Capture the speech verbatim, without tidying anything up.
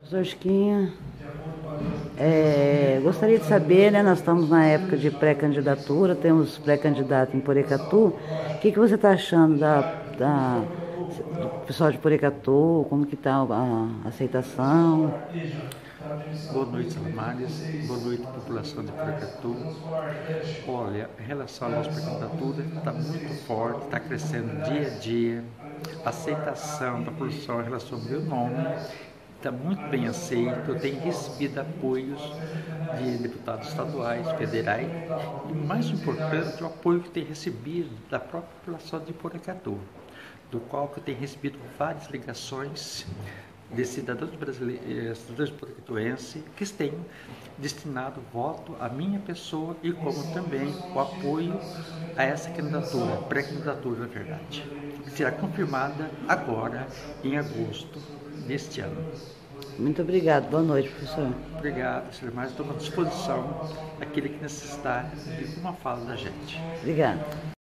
Professor Chiquinha, é, gostaria de saber, né, nós estamos na época de pré-candidatura, temos pré-candidato em Porecatu. O que, que você está achando da, da, do pessoal de Porecatu? Como que está a aceitação? Boa noite, Salamares. Boa noite, população de Porecatu. Olha, em relação à nossa pré-candidatura, está muito forte, está crescendo dia a dia. A aceitação da população em relação ao meu nome está muito bem aceito. Eu tenho recebido apoios de deputados estaduais, federais e, mais importante, o apoio que tenho recebido da própria população de Porecatu, do qual eu tenho recebido várias ligações de cidadãos brasileiros, cidadãos porecatuenses que têm destinado voto à minha pessoa e como também o apoio a essa candidatura, pré-candidatura na verdade, que será confirmada agora em agosto deste ano. Muito obrigado. Boa noite, professor. Obrigado, senhor Márcio. Estou à disposição daquele que necessitar de uma fala da gente. Obrigada.